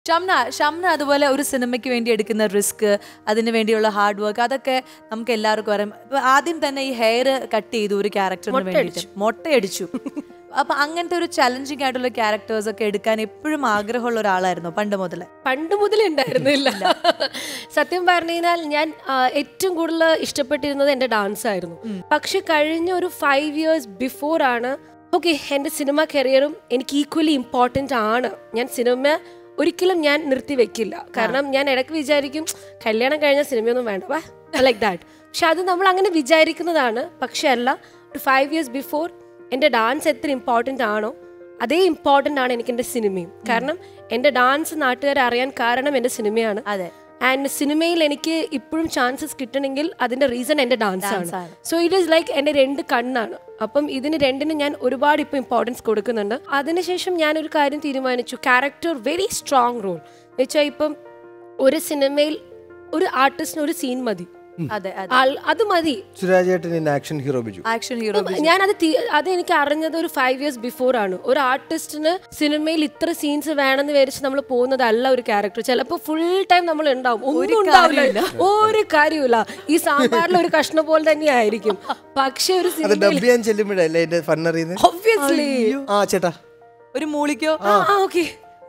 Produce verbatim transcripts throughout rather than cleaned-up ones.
ഷംന ഷംന അതുപോലെ ഒരു സിനിമയ്ക്ക് വേണ്ടി എടുക്കുന്ന റിസ്ക്, അതിന് വേണ്ടിയുള്ള ഹാർഡ് വർക്ക്, അതൊക്കെ നമുക്ക് എല്ലാവർക്കും അറിയാം. ആദ്യം തന്നെ ഈ ഹെയർ കട്ട് ചെയ്തു ഒരു ക്യാരക്ടറിന് വേണ്ടിയിട്ട്, മൊട്ടയടിച്ചു. അപ്പൊ അങ്ങനത്തെ ഒരു ചലഞ്ചിങ് ആയിട്ടുള്ള ക്യാരക്ടേഴ്സ് ഒക്കെ എടുക്കാൻ എപ്പോഴും ആഗ്രഹമുള്ള ഒരാളായിരുന്നു പണ്ട് മുതലേ? പണ്ട് മുതലേ ഉണ്ടായിരുന്നില്ല. സത്യം പറഞ്ഞു കഴിഞ്ഞാൽ ഞാൻ ഏറ്റവും കൂടുതൽ ഇഷ്ടപ്പെട്ടിരുന്നത് എന്റെ ഡാൻസ് ആയിരുന്നു. പക്ഷെ കഴിഞ്ഞ ഒരു ഫൈവ് ഇയേഴ്സ് ബിഫോർ ആണ് ഓക്കെ എന്റെ സിനിമ കരിയറും എനിക്ക് ഈക്വലി ഇമ്പോർട്ടൻ്റ് ആണ്. ഞാൻ സിനിമ ഒരിക്കലും ഞാൻ നിർത്തി വെക്കില്ല. കാരണം ഞാൻ ഇടയ്ക്ക് വിചാരിക്കും കല്യാണം കഴിഞ്ഞ സിനിമയൊന്നും വേണ്ട ലൈക്ക് ദാറ്റ്. പക്ഷെ അത് നമ്മൾ അങ്ങനെ വിചാരിക്കുന്നതാണ്. പക്ഷെ അല്ല, ഒരു ഫൈവ് ഇയേഴ്സ് ബിഫോർ എൻ്റെ ഡാൻസ് എത്ര ഇമ്പോർട്ടൻ്റ് ആണോ അതേ ഇമ്പോർട്ടൻ്റ് ആണ് എനിക്ക് എൻ്റെ സിനിമയും. കാരണം എൻ്റെ ഡാൻസ് നാട്ടുകാരെ അറിയാൻ കാരണം എൻ്റെ സിനിമയാണ്. അതെ. ആൻഡ് സിനിമയിൽ എനിക്ക് ഇപ്പോഴും ചാൻസസ് കിട്ടണമെങ്കിൽ അതിൻ്റെ റീസൺ എൻ്റെ ഡാൻസ് ആണ്. സോ ഇറ്റ് ഈസ് ലൈക്ക് എൻ്റെ രണ്ട് കണ്ണാണ്. അപ്പം ഇതിന് രണ്ടിനും ഞാൻ ഒരുപാട് ഇപ്പോൾ ഇമ്പോർട്ടൻസ് കൊടുക്കുന്നുണ്ട്. അതിനുശേഷം ഞാനൊരു കാര്യം തീരുമാനിച്ചു, ക്യാരക്ടർ വെരി സ്ട്രോങ് റോൾ വെച്ചാൽ ഇപ്പം ഒരു സിനിമയിൽ ഒരു ആർട്ടിസ്റ്റിന് ഒരു സീൻ മതി. അത് മതി. ഞാനത് അത് എനിക്ക് അറിഞ്ഞത് ഒരു ഫൈവ് ഇയേഴ്സ് ബിഫോർ ആണ്. ഒരു ആർട്ടിസ്റ്റിന് സിനിമയിൽ ഇത്ര സീൻസ് വേണമെന്ന് വിചാരിച്ച് നമ്മൾ പോകുന്നതല്ല ഒരു ക്യാരക്ടർ. ചിലപ്പോൾ ഫുൾ ടൈം നമ്മൾ ഉണ്ടാവും, ഒന്നും ഉണ്ടാവില്ല, ഒരു കാര്യമില്ല, ഈ സാമ്പാറിൽ ഒരു കഷ്ണം പോലെ തന്നെ ആയിരിക്കും. പക്ഷെ ഒരു ഒരു മൂളിക്കോ ഓക്കെ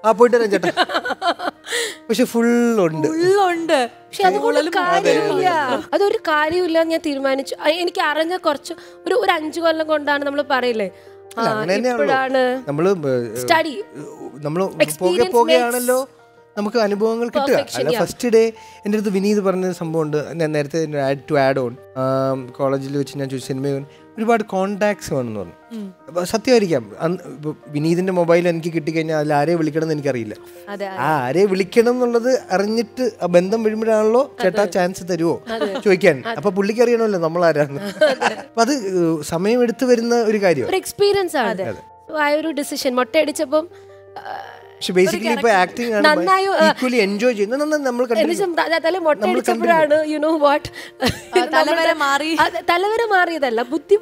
പക്ഷെ ഫുള്ളുണ്ട് ഫുള്ളുണ്ട് പക്ഷെ അതുകൊണ്ട് കാര്യമില്ല, അതൊരു കാര്യമില്ല. ഞാൻ തീരുമാനിച്ചു. എനിക്ക് അറിഞ്ഞ കുറച്ച് ഒരു ഒരു അഞ്ചു കൊല്ലം കൊണ്ടാണ് നമ്മൾ പറയില്ലേ ഇപ്പോഴാണ് സ്റ്റഡി പോകെയാണല്ലോ നമുക്ക് അനുഭവങ്ങൾ കിട്ടുക. അല്ല ഫസ്റ്റ് ഡേ എൻ്റെ അടുത്ത് വിനീത് പറഞ്ഞ സംഭവമുണ്ട്. ഞാൻ നേരത്തെ ടു ആഡ് ഓൺ കോളേജിൽ വെച്ച് ഞാൻ ചോദിച്ചു സിനിമ ഒരുപാട് കോണ്ടാക്ട്സ് വേണമെന്ന് പറഞ്ഞു. സത്യമായിരിക്കാം, വിനീതിന്റെ മൊബൈൽ എനിക്ക് കിട്ടിക്കഴിഞ്ഞാൽ അതിൽ ആരെ വിളിക്കണം എന്ന് എനിക്കറിയില്ല. ആ ആരെ വിളിക്കണം എന്നുള്ളത് അറിഞ്ഞിട്ട് ആ ബന്ധം വരുമ്പോഴാണല്ലോ ചേട്ടാ ചാൻസ് തരുമോ ചോദിക്കാൻ. അപ്പൊ പുള്ളിക്ക് അറിയണമല്ലോ നമ്മൾ ആരാണ്. അപ്പൊ അത് സമയം എടുത്തു വരുന്ന ഒരു കാര്യം, എക്സ്പീരിയൻസ് ആണ്. ആ ഒരു ഡിസിഷൻ മൊട്ടയടിച്ചപ്പം പക്ഷെ ബേസിക്കലി ഇപ്പൊ ആക്ടിംഗ് ആണ് ഈക്വലി എൻജോയ് ചെയ്യുന്നത്. നമ്മൾ മൊട്ടയടിച്ചപ്പോഴാണ് യു നോ വാട്ട് തലവരെ മാറി തലവരെ മാറിയതല്ല ബുദ്ധി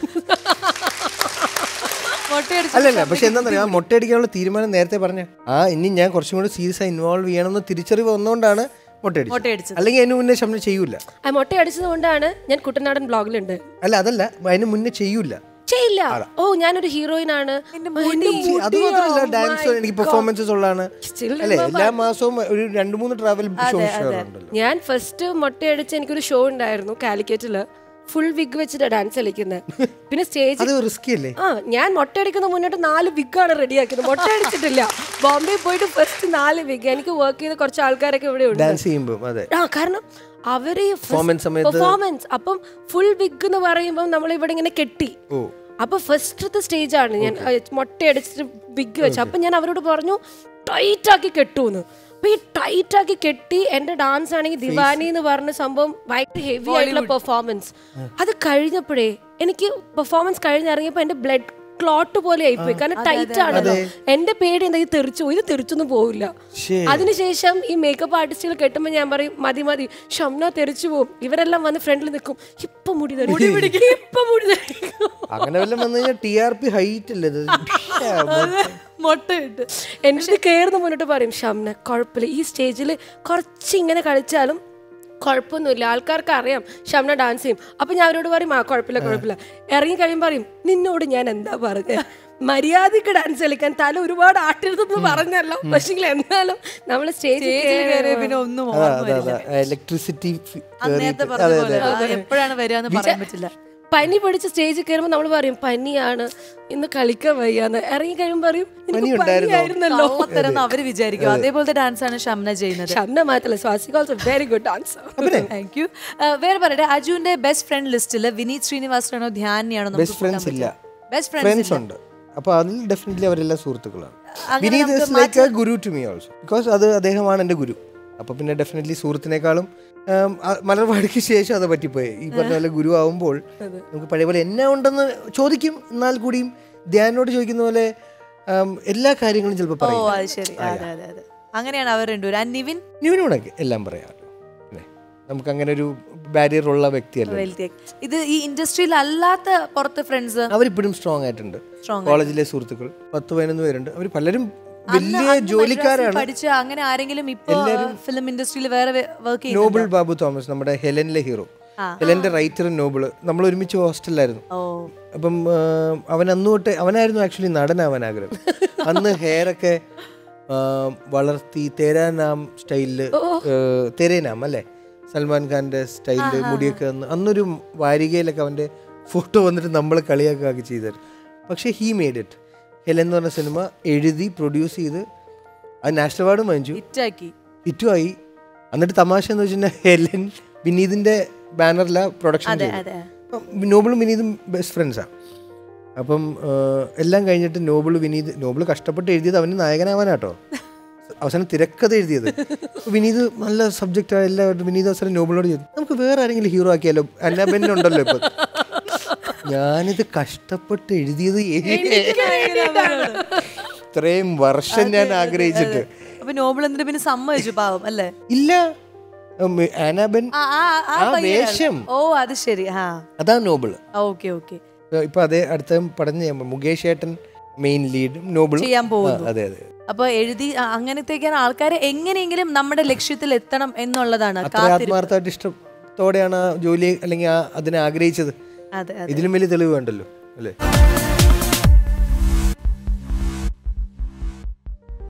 അല്ലല്ല. പക്ഷെ എന്താ പറയാ, മൊട്ടയടിക്കാനുള്ള തീരുമാനം നേരത്തെ പറഞ്ഞ ആ ഇനി ഞാൻ കുറച്ചും കൂടി സീരിയസ് ആയി ഇൻവോൾവ് ചെയ്യണമെന്ന് തിരിച്ചറിവ് വന്നുകൊണ്ടാണ് മൊട്ടയടിച്ചത്. അല്ലെങ്കിൽ അതിന് മുന്നേ ശമ്പളം ചെയ്യൂല. മൊട്ടയടിച്ചത് കൊണ്ടാണ് ഞാൻ കുട്ടനാടൻ ബ്ലോഗിലുണ്ട്. അല്ല അതല്ല, അതിന് മുന്നേ ചെയ്യൂല ചെയ്യില്ല. ഓ ഞാനൊരു ഹീറോയിൻ ആണ്. ഡാൻസ് എനിക്ക് പെർഫോമൻസസ് ഉള്ളതാണ്. എല്ലാ മാസവും ഒരു രണ്ട് മൂന്ന് ട്രാവൽ ഷോ. ഞാൻ ഫസ്റ്റ് മൊട്ടയടിച്ച് എനിക്കൊരു ഷോ ഉണ്ടായിരുന്നു കാലിക്കറ്റില്. ഫുൾ വിഗ് വെച്ചിട്ട് ഡാൻസ് കളിക്കുന്നത്. പിന്നെ സ്റ്റേജ് ആ ഞാൻ മൊട്ടയടിക്കുന്ന മുന്നോട്ട് നാല് വിഗാണ് റെഡിയാക്കിയത്. മൊട്ടയടിച്ചിട്ടില്ല. ബോംബെ പോയിട്ട് ഫസ്റ്റ് നാല് വിഗ്. എനിക്ക് വർക്ക് ചെയ്ത കുറച്ച് ആൾക്കാരൊക്കെ ഇവിടെ ഉണ്ട്. ആ കാരണം അവര് പെർഫോമൻസ് അപ്പം ഫുൾ വിഗ് എന്ന് പറയുമ്പോൾ നമ്മൾ ഇവിടെ ഇങ്ങനെ കെട്ടി. അപ്പൊ ഫസ്റ്റത്തെ സ്റ്റേജ് ആണ് ഞാൻ മൊട്ടയടിച്ചിട്ട് വിഗ് വെച്ചു. അപ്പൊ ഞാൻ അവരോട് പറഞ്ഞു ടൈറ്റ് ആക്കി കെട്ടൂന്ന്. അപ്പൊ ഈ ടൈറ്റ് ആക്കി കെട്ടി എന്റെ ഡാൻസ് ആണെങ്കിൽ ദിവാനി എന്ന് പറഞ്ഞ സംഭവം ഭയങ്കര ഹെവി ആയിട്ടുള്ള പെർഫോമൻസ്. അത് കഴിഞ്ഞപ്പോഴേ എനിക്ക് പെർഫോമൻസ് കഴിഞ്ഞിറങ്ങിയപ്പോ എന്റെ ബ്ലഡ് ക്ലോട്ട് പോലെ ആയിപ്പോയി. കാരണം ടൈറ്റ് ആണല്ലോ. എന്റെ പേടി എന്താ ഇത് തെറിച്ചു, ഇത് തെറിച്ചൊന്നും പോവില്ല. അതിനുശേഷം ഈ മേക്കപ്പ് ആർട്ടിസ്റ്റുകൾ കെട്ടുമ്പോൾ ഞാൻ പറയും മതി മതി ഷംന തെറിച്ചു പോകും. ഇവരെല്ലാം വന്ന് ഫ്രണ്ടിൽ നിൽക്കും, ഇപ്പൊ മുടി തെറിക്കും, ഇപ്പൊ മുടി തെറിക്കും. എന്നിട്ട് കയറുന്ന മുന്നോട്ട് പറയും ഷംന കുഴപ്പമില്ല, ഈ സ്റ്റേജിൽ കുറച്ച് ഇങ്ങനെ കളിച്ചാലും കുഴപ്പമൊന്നുമില്ല, ആൾക്കാർക്ക് അറിയാം ഷംന ഡാൻസ് ചെയ്യും. അപ്പൊ ഞാൻ അവരോട് പറയും ആ കുഴപ്പമില്ല കുഴപ്പമില്ല. ഇറങ്ങി കഴിയുമ്പോൾ പറയും നിന്നോട് ഞാൻ എന്താ പറഞ്ഞത്, മര്യാദക്ക് ഡാൻസ് കളിക്കാൻ തല ഒരുപാട് ആട്ടരുതെന്ന് പറഞ്ഞല്ലോ. പക്ഷെ എന്നാലും നമ്മള് സ്റ്റേജിൽ പിന്നെ ഒന്നും ഇലക്ട്രിസിറ്റി എപ്പോഴാണ് വരിക പറയാൻ പറ്റില്ല. പനി പിടിച്ച് സ്റ്റേജിൽ കയറുമ്പോൾ നമ്മൾ പറയും പനിയാണ് ഇന്ന് കളിക്കാൻ വയ്യാന്ന്. ഇറങ്ങി കഴിയുമ്പോൾ പറയും പനിയായിരുന്നല്ലോ അവര് വിചാരിക്കും. അതേപോലത്തെ ഡാൻസ് ആണ് ഷംന ചെയ്യുന്നത്. ഷംന മാത്രല്ല, Swasika also very good dancer. Thank you. വേറെ പറയട്ടെ, അജുവിന്റെ ബെസ്റ്റ് ഫ്രണ്ട് ലിസ്റ്റില് വിനീത് ശ്രീനിവാസനാണോ ധ്യാനിയാണോ? ബെസ്റ്റ് ഫ്രണ്ട്സ് ഇല്ല, ബെസ്റ്റ് ഫ്രണ്ട്സ് ഉണ്ട്. അപ്പൊ അതിൽ ഡെഫിനറ്റ്ലി അവരെല്ലാം സുഹൃത്തുക്കളാണ്. Vineeth is like a guru to me also because അത് അദ്ദേഹമാണ് എൻ്റെ ഗുരു. അപ്പൊ പിന്നെ ഡെഫിനറ്റ്ലി സുഹൃത്തിനേക്കാളും മലർവാടിക്ക് ശേഷം അത് പറ്റിപ്പോയി. ഈ പറഞ്ഞ പോലെ ഗുരു ആവുമ്പോൾ നമുക്ക് പഴയ പോലെ എന്നാ ഉണ്ടെന്ന് ചോദിക്കും. എന്നാൽ കൂടിയും ധ്യാനോട് ചോദിക്കുന്ന പോലെ എല്ലാ കാര്യങ്ങളും ചിലപ്പോൾ പറയും. അങ്ങനെയാണ് അവർ രണ്ടുപേരും. നിവിൻ നിവിനോടൊക്കെ എല്ലാം പറയാമല്ലോ. നമുക്ക് അങ്ങനെ ഒരു ബാരിയർ ഉള്ള വ്യക്തിയല്ല. ഇത് ഈ ഇൻഡസ്ട്രിയിൽ അല്ലാത്ത പുറത്തെ ഫ്രണ്ട്സ് അവരിപ്പോഴും സ്ട്രോങ് ആയിട്ടുണ്ട്. കോളേജിലെ സുഹൃത്തുക്കൾ പത്ത് പതിനൊന്ന് പേരുണ്ട്. അവർ പലരും വലിയ ജോലിക്കാരാണ്. പഠിച്ച അങ്ങനെ ആരെങ്കിലും ഇപ്പൊ ഫിലിം ഇൻഡസ്ട്രിയിൽ വേറെ വർക്ക് ചെയ്യുന്നു? നോബിൾ ബാബു തോമസ്, നമ്മുടെ ഹെലനിലെ ഹീറോ, ഹെലന്റെ റൈറ്റർ നോബിള്, നമ്മൾ ഒരുമിച്ച് ഹോസ്റ്റലിലായിരുന്നു. അപ്പം അവൻ അന്ന് തൊട്ട് അവനായിരുന്നു ആക്ച്വലി നടനാവാൻ ആഗ്രഹം. അന്ന് ഹെയർ ഒക്കെ വളർത്തി തേരാനാം സ്റ്റൈലില്, തേരേനാം അല്ലേ, സൽമാൻ ഖാന്റെ സ്റ്റൈലില് മുടിയൊക്കെ വന്ന് അന്നൊരു വാരികയിലൊക്കെ അവന്റെ ഫോട്ടോ വന്നിട്ട് നമ്മൾ കളിയാക്കുകയൊക്കെ ചെയ്തത്. പക്ഷേ ഹീ മെയ്ഡ് ഇറ്റ്. ഹെലൻ എന്ന് പറഞ്ഞ സിനിമ എഴുതി പ്രൊഡ്യൂസ് ചെയ്ത് അത് നാഷണൽ അവാർഡും വാങ്ങിച്ചു, ഹിറ്റും ആയി. എന്നിട്ട് തമാശ എന്ന് വെച്ചിട്ടുണ്ടെങ്കിൽ ഹെലൻ വിനീതിന്റെ ബാനറില പ്രൊഡക്ഷൻ ചെയ്തത്. നോബിളും വിനീതും ബെസ്റ്റ് ഫ്രണ്ട്സാണ്. അപ്പം എല്ലാം കഴിഞ്ഞിട്ട് നോബിൾ വിനീത്, നോബിൾ കഷ്ടപ്പെട്ട് എഴുതിയത് അവന് നായകനാവാനാട്ടോ, അവസാനം തിരക്കഥ എഴുതിയത്. വിനീത് നല്ല സബ്ജക്റ്റ് എല്ലാവരും. വിനീത് അവസാനം നോബിളിനോട് ചെയ്തു, നമുക്ക് വേറെ ആരെങ്കിലും ഹീറോ ആക്കിയാലോ, അന്നാബെന്നെ ഉണ്ടല്ലോ ഇപ്പൊ. ഞാനിത് കഷ്ടപ്പെട്ട് എഴുതിയത് ഇത്രയും വർഷം ഞാൻ ആഗ്രഹിച്ചിട്ട്. അപ്പൊ നോബിൾ എന്തിനു പിന്നെ സമ്മതിച്ചു പാവം അല്ലേ? ഇല്ല, അന്നാബെൻ വേഷം. ഓ അത് ശരി, അതാ നോബിൾ. Okay okay. ഇപ്പൊ അതേ അടുത്ത പടം ചെയ്യാൻ മുകേഷ് ഏട്ടൻ മെയിൻ ലീഡ് നോബിൾ ചെയ്യാൻ പോകുന്നു. അതെ അതെ. അപ്പൊ എഴുതി അങ്ങനത്തേക്കാണ് ആൾക്കാരെ എങ്ങനെയെങ്കിലും നമ്മുടെ ലക്ഷ്യത്തിൽ എത്തണം എന്നുള്ളതാണ്. ആത്മാർത്ഥമായിട്ട് ഇഷ്ടത്തോടെയാണ് ജോലി അല്ലെങ്കിൽ അതിനെ ആഗ്രഹിച്ചത്. ഇതിലും വലിയ തെളിവ് വേണ്ടല്ലോ അല്ലേ?